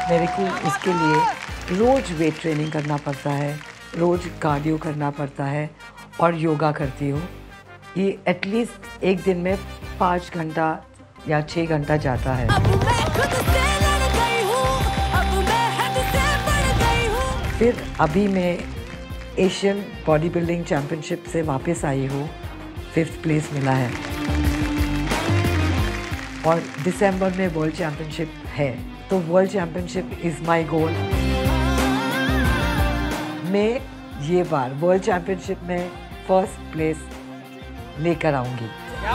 मेरे को इसके लिए रोज़ वेट ट्रेनिंग करना पड़ता है, रोज़ कार्डियो करना पड़ता है और योगा करती हूँ। ये एटलीस्ट एक दिन में 5 घंटा या 6 घंटा जाता है। फिर अभी मैं एशियन बॉडी बिल्डिंग चैम्पियनशिप से वापस आई हूँ, 5th प्लेस मिला है और दिसंबर में वर्ल्ड चैम्पियनशिप है, तो world championship is my goal. मैं ये बार वर्ल्ड चैम्पियनशिप में 1st प्लेस लेकर आऊँगी।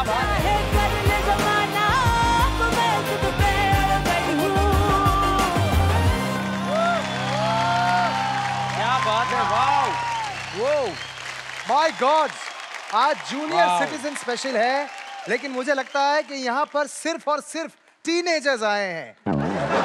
माय गॉड, आज जूनियर सिटीजन स्पेशल है, लेकिन मुझे लगता है कि यहाँ पर सिर्फ और सिर्फ टीनेजर्स आए हैं।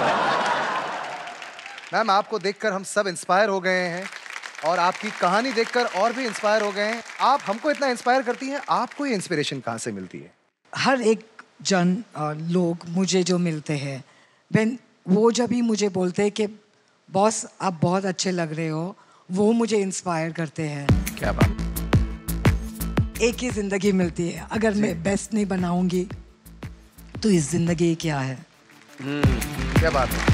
मैम, आपको देखकर हम सब इंस्पायर हो गए हैं और आपकी कहानी देखकर और भी इंस्पायर हो गए हैं। आप हमको इतना इंस्पायर करती हैं, आपको ये इंस्पिरेशन कहाँ से मिलती है? हर एक जन लोग मुझे जो मिलते हैं, वो जब भी मुझे बोलते हैं कि बॉस आप बहुत अच्छे लग रहे हो, वो मुझे इंस्पायर करते हैं। क्या बात। एक ही जिंदगी मिलती है, अगर मैं बेस्ट नहीं बनाऊंगी तो इस जिंदगी क्या है। क्या बात है।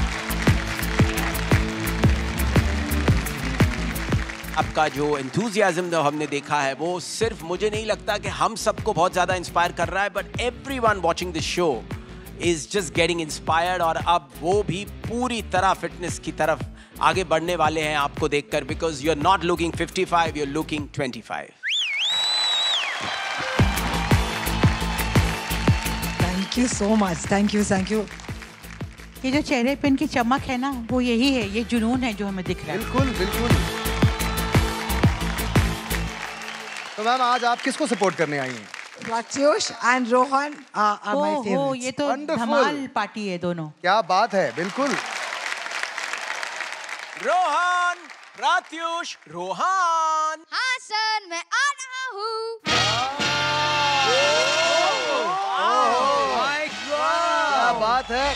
आपका जो एंथुसियाज्म जो हमने देखा है वो सिर्फ मुझे नहीं लगता कि हम सबको बहुत ज़्यादा इंस्पायर कर रहा है, but everyone watching this show is just getting inspired. और अब वो भी पूरी तरह फिटनेस की तरफ आगे बढ़ने वाले हैं आपको देखकर, because you are not looking 55, you are looking 25। Thank you so much, thank you, thank you. ये जो चेहरे पे इनकी चमक है ना, वो यही है, ये जुनून है जो हमें दिख रहा है। बिल्कुल बिल्कुल। तो मैम, आज आप किसको सपोर्ट करने आई हैं? Pratyush and Rohan are my favourites. ये तो धमाल पार्टी है दोनों। क्या बात है, बिल्कुल। रोहन, प्रत्युष, रोहन। हाँ सर, मैं आ रहा हूँ। क्या बात है।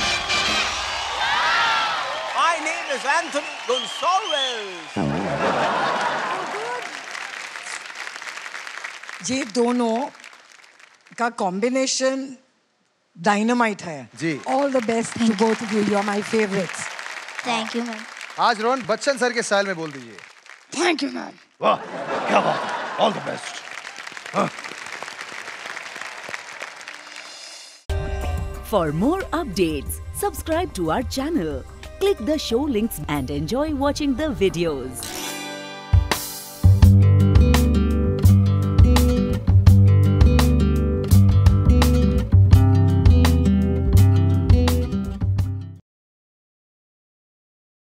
My name is Anthony Gonsalves. ये दोनों का कॉम्बिनेशन डायनामाइट है जी। All the best to both of you, you are my favourites. Thank you ma'am. आज रोहन बच्चन सर के स्टाइल में बोल दीजिए। Thank you ma'am. वाह, क्या बात, all the best. For more updates, subscribe to our channel, click the show links and enjoy watching the videos.